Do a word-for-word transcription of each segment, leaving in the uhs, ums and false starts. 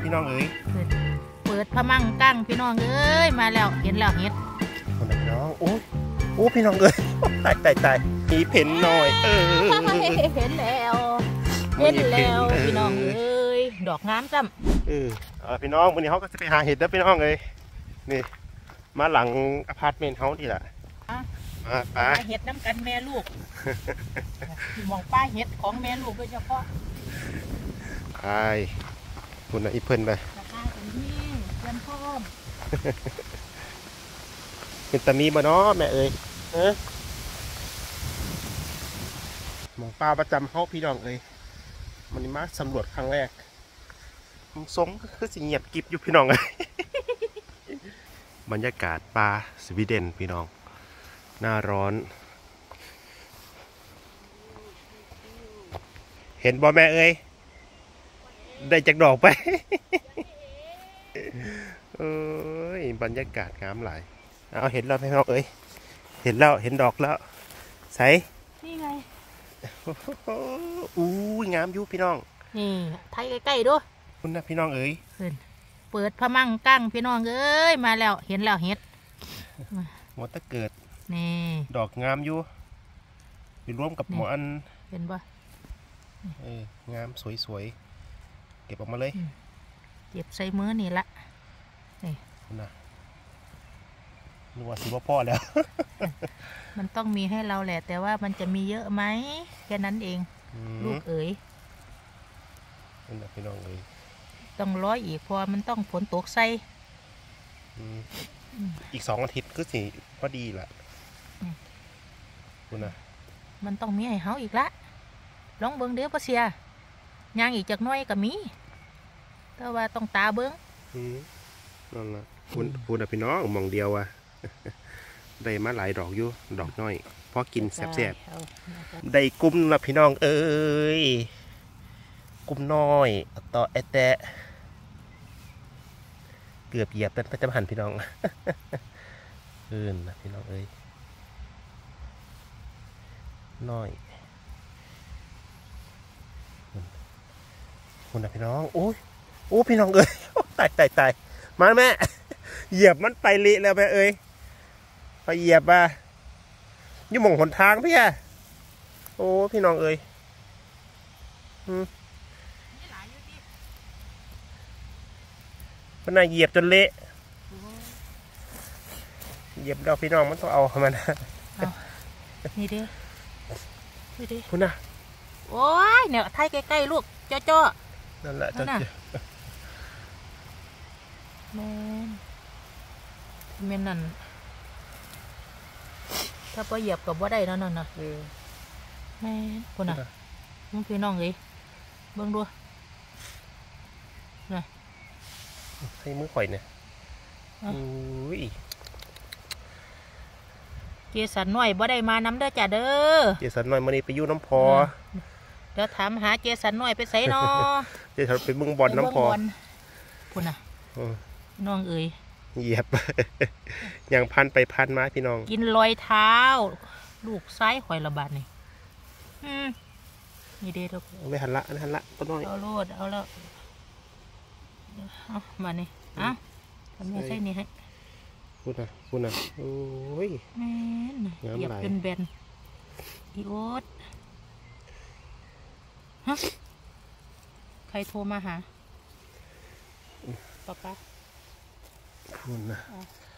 พี่น้องเอ้ยเปิดพมังกั้งพี่น้องเอ้ยมาแล้วเห็นแล้วเห็ดคนพี่น้องโอ้ยโอ้พี่น้องเอ้ยตายตายตายมีเพ่นหน่อยเออเห็นแล้วเห็นแล้วพี่น้องเอ้ยดอกงามจ้ำเออพี่น้องวันนี้เขาก็จะไปหาเห็ดแล้วพี่น้องเลยนี่มาหลังอพาร์ตเมนต์เขาดีละมาป้าเห็ดน้ำกันแม่ลูกมองป้าเห็ดของแม่ลูกโดยเฉพาะใช่คุณน่ะอีเพิ่นไปเป็นพ่อมเป็นตามีบ่เนาะแม่เอ้ยเออมองป้าประจำเขาพี่น้องเอ้ยมันนี่มาสำรวจครั้งแรกมันทรงก็คือสิเงียบกิบอยู่พี่น้องเลยบรรยากาศป่าสวีเดนพี่น้องหน้าร้อนเห็นบ่แม่เอ้ยได้จากดอกไปเอ้ยบรรยากาศงามหลายเอาเห็นแล้วพี่น้องเอ้ยเห็นแล้วเห็นดอกแล้วใส่นี่ไงอู้งามอยู่พี่น้องนี่ไทยใกล้ๆด้วยคุณนะพี่น้องเอ้ยเปิดพมังกั้งพี่น้องเอ้ยมาแล้วเห็นแล้วเห็ดหมดตะเกิดนี่ดอกงามอยู่ไปร่วมกับหมออันเห็นปะเอองามสวยๆเก็บออกมาเลยเก็บใส่มือนี่ละนี่นะนึกว่าสิว่าพ่อแล้วมันต้องมีให้เราแหละแต่ว่ามันจะมีเยอะไหมแค่นั้นเองลูกเอ๋ยนั่นแหละพี่น้องเอ๋ยต้องร้อยอีกพอมันต้องฝนตกใส่อีกสองอาทิตย์ก็สิพอดีแหละคุณนะมันต้องมีให้เฮาอีกละลองเบิ้งเด้อปะเสียย่างอีกจากน้อยก็มีแต่ว่าต้องตาเบิ้งนั่นแหละคุณคุณพี่น้องมองเดียวอ่ะได้มาหลายดอกอยู่ดอกน้อยพอกินแซ่บๆได้กุ้มนะพี่น้องเอ้ยกุ้มน้อยต่อแอแตะเกือบเหยียบเป็นประจำหันพี่น้องเอินนะพี่น้องเอ้ยน้อยคุณนะพี่น้องโอ้ยโอ้พี่น้องเอ้ยตายตายตายมาแม่เหยียบมันไปเละแล้วแม่เอ้ยไปเหยียบมาอยู่หม่องหนทางพี่อะโอ้พี่น้องเอ้ยมันน่าเหยียบจนเละเหยียบเราพี่น้องมันต้องเอามันนี่ดินี่ดิคุณน่ะโอ้ยเนี่ยไทยใกล้ๆลูกเจ้าๆนั่นแหละเจ้าแม่แม่นั่นถ้าพอเหยียบกับว่าได้นั่นน่ะแม่คนน่ะมึงพี่น้องเลยเบิ่งดูน่ะให้มือข่อยเนี่ยอุ้ยเจสันหน่อยบ่ได้มาน้ำเด้อจ้ะเด้อเจสันหน่อยมันนี่ไปอยู่น้ำพอเดี๋ยวถามหาเจสันหน่อยไปใส่นอเจสันไปเบิ่งบอลน้ำพอคุณน่ะน้องเอ๋ยเหยียบอย่างพันไปพันมาพี่น้องกินรอยเท้าลูกซ้ายข่อยระบาดนี่นี่เด็ดลูกเอาไปหันละหันละต้นน้อยเอาโลดเอาแล้วเอามานี่อ่ะทำไงใช่นี่ให้พูดนะพูดนะโอ้ยแม่นเหยียบเป็นแบนอีโอ๊ตฮะใครโทรมาหาป๊าป๊าพูดนะ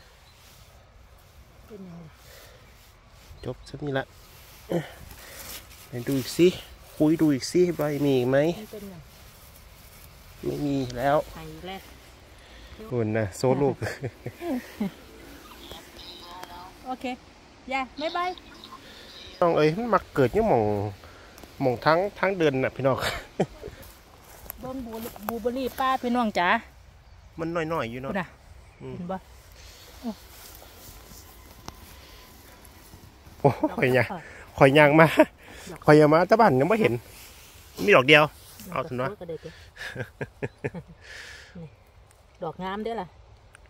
จบสักนี้ละไปดูอีกสิคุยดูอีกสิใบมีอีกไหมไม่มีแล้วคุณนะโซลูกโอเคย่าไม่บายน้องเอ้ยมักเกิดเนี่ยมองมองทั้งทั้งเดินน่ะพี่น้องเบิ้งบูบูเบอรี่ป้าพี่น้องจ๋ามันน้อยๆอยู่เนาะเห็นบ่โอ้ข่อยยางข่อยยางมาข่อยยางมาตะบันยังไม่เห็นมีดอกเดียวเอาถึงเนาะดอกงามด้วยล่ะ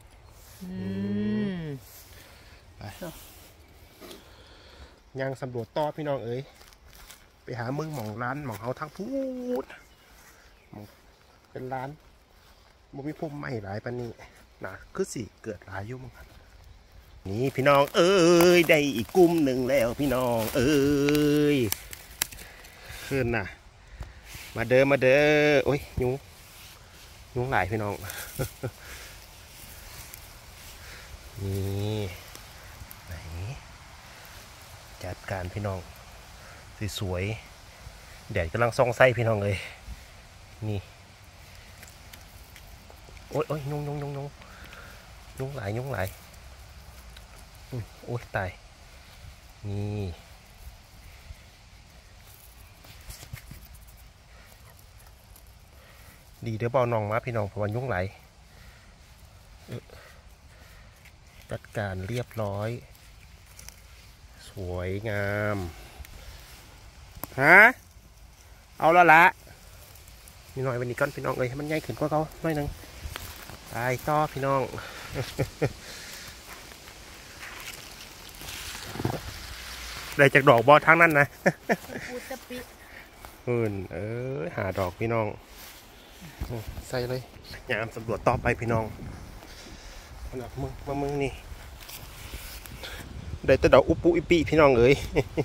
ยางสำรวจต่อพี่น้องเอ้ยไปหามึงหม่องร้านหม่องเขาทั้งพูดเป็นร้านบ่มีพุ่มไม้หลายปานนี้นะคือสิเกิดหลายอยู่มั้งนี่พี่น้องเอ้ยได้อีกกลุ่มหนึ่งแล้วพี่น้องเอ้ยขึ้นน่ะมาเด้อมาเด้อโอ้ยยุงยุงหลายพี่น้องนี่ไหนจัดการพี่น้องสวยๆแดดกำลังส่องไส้พี่น้องเลยนี่โอ้ยโอ้ยยุงยุงยุงยุงยุงหลายยุงหลายโอ้ยตายนี่ดีเดี๋ยวเบาน้องมาพี่น้องเพราะว่ายุงไหลจัดการเรียบร้อยสวยงามฮะเอาละละนี่หน่อยวันนี้ก้อนพี่น้องเลยมันใหญ่ขึ้นกว่าเขาหน่อยนึงไปต่อพี่น้องได้จากดอกบอทั้งนั้นนะเออเออหาดอกพี่น้องใส่เลยยามสำรวจต่อไปพี่น้องมามึงมามึงนี่ได้แต่ดอกอุปุอิปีพี่น้องเอ้ย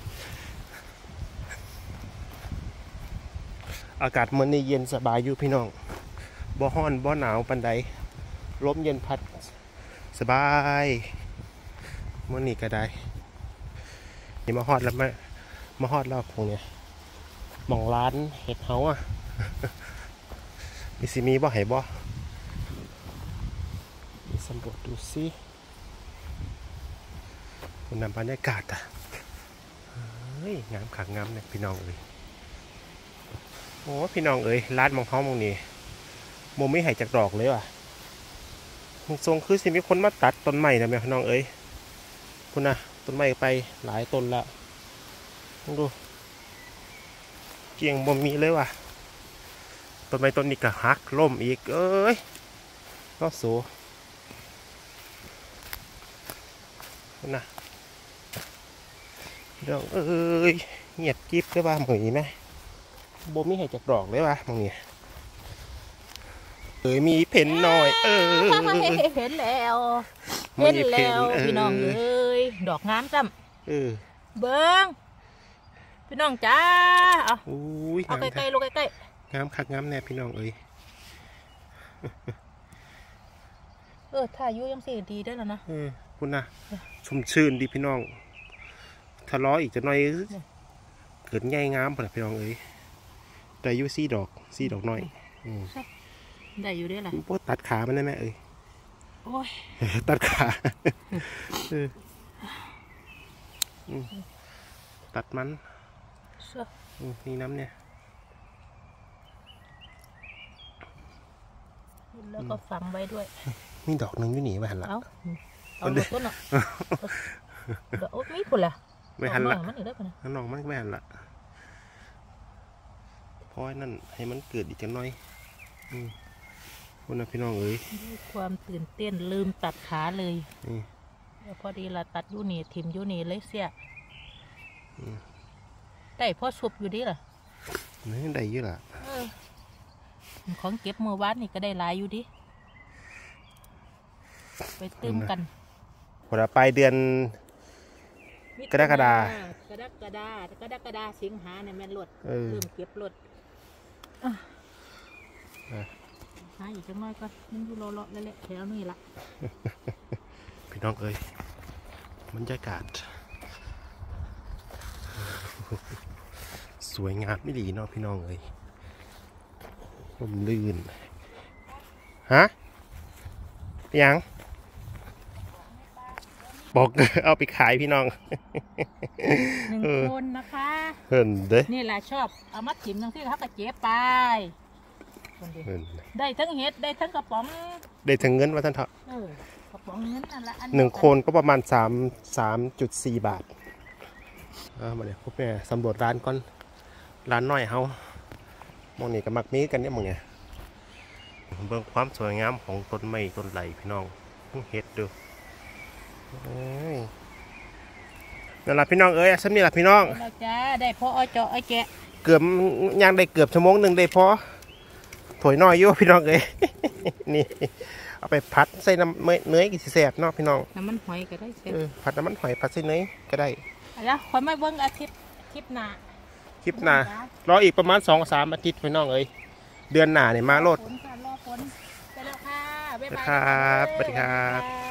อากาศมันนี่เย็นสบายอยู่พี่น้องบ่ฮ้อนบ่หนาวปันใดลมเย็นพัดสบายมันนี่ก็ได้นี่มาฮอดแล้วมามาฮอดแล้วพวกเนี้ยมองร้านเห็ดเฮาอ่ะมีสิมีบ่ให้บ่มีสำรวจดูสิคุณนำบรรยากาศอ่ะเฮ้ยงามขางามเนี่ยพี่น้องเอ้ยโอ้พี่น้องเอ้ยร้านมองเฮามองนี่โมไม่หายจากดอกเลยว่ะทรงคือสิมีคนมาตัดต้นไม้นะแม่พี่น้องเอ้ยคุณนะต้นไม้ไปหลายต้นละดูเกี่ยงบ่มีเลยว่ะต้นไม้ต้นนี้ก็หักล่มอีกเอ้ยก็สูคุณนะพี่น้องเอ้ยเงียบกิ๊บได้ป่ะเหมือนไหมบ่มีหายจากดอกเลยว่ะมองนี่เอ้ยมีเพ่นหน่อยเออเห็นแล้วเห็นแล้วพี่น้องเอ้ยดอกงามจ้ำเออเบิ้งพี่น้องจ้าเอาเอาใกล้ๆลูกใกล้ๆงามคักงามแน่พี่น้องเอ้ยเออถ้าอายุยังสี่ดีได้แล้วนะเออคุณนะชุ่มชื่นดีพี่น้องทะเลาะอีกจะหน่อยเกิดใหญ่งามเปล่าพี่น้องเอ้ยแต่อายุสี่ดอกสี่ดอกน้อยได้อยู่ด้วยแหละพวกตัดขามันได้ไหมเอ้ยโอ้ยตัดขาตัดมันนี่น้ำเนี่ยแล้วก็ฝังไว้ด้วยมีดอกหนึ่งอยู่หนีไปหันละเอาเอาดอกต้นอ่ะโอ้ยมีผลละไม่หันละมันอยู่ได้ปะนะน้องมันไม่หันละเพราะนั่นให้มันเกิดอีกจังน้อยคุณนะพี่น้องเอ้ยความตื่นเต้นลืมตัดขาเลยพอดีเราตัดยูนี่ทิมยูนี่เลยเสียได้พ่อสุบอยู่ดีเหรอนี่ได้เยอะละของเก็บเมื่อวานนี่ก็ได้หลายอยู่ดิไปตื้มกันพอปลายเดือนกรกฎาคมกรกฎาคมกรกฎาคมสิงหาเนี่ยแม่นหลดเริ่มเก็บหลดหาอีกจังน้อยก็มันอยู่รอๆแล้วแหละแถวนี้ละพี่น้องเอ้ยบรรยากาศสวยงามไม่ดีเนาะพี่น้องเอ้ยลมลื่นฮะยังบอกเอาไปขายพี่น้องหนึ่งคนนะคะเห็นเด้นี่แหละชอบเอามาถิ่มทั้งที่เขากระเจี๊ยบไปได้ทั้งเห็ดได้ทั้งกระป๋องได้ทั้งเงินว่าท่านเถอะกระป๋องเงินนั่นละหนึ่งคนก็ประมาณสามสามจุดสี่บาทมาเลยพวกแม่สำรวจร้านก่อนร้านน้อยเฮามองนี่กับมักมีกันเนี่ยมองเนี่ยเบิ่งความสวยงามของต้นไม้ต้นไหลพี่น้องเห็ดดูนั่นแหละพี่น้องเอ้ยสำนี่แหละพี่น้องเราจะได้พออ้อยเจาะอ้อยแกะเกือบย่างได้เกือบชั่วโมงหนึ่งได้พอถวยน้อยอยู่พี่น้องเอ้ย นี่เอาไปพัดใส่น้ำเนยกินแซ่บเนาะพี่น้องน้ำมันหอยก็ได้เสร็จผัดน้ำมันหอยผัดใส่เนยก็ได้แล้วคอยไม่เบิ้งอาทิตย์คลิปหน้าคลิปหน้ารออีกประมาณสองสามอาทิตย์พี่น้องเอ้ยเดือนหน้าเนี่ยมาโลดรอฝนไปแล้วค่ะบ๊ายบายครับสวัสดีครับ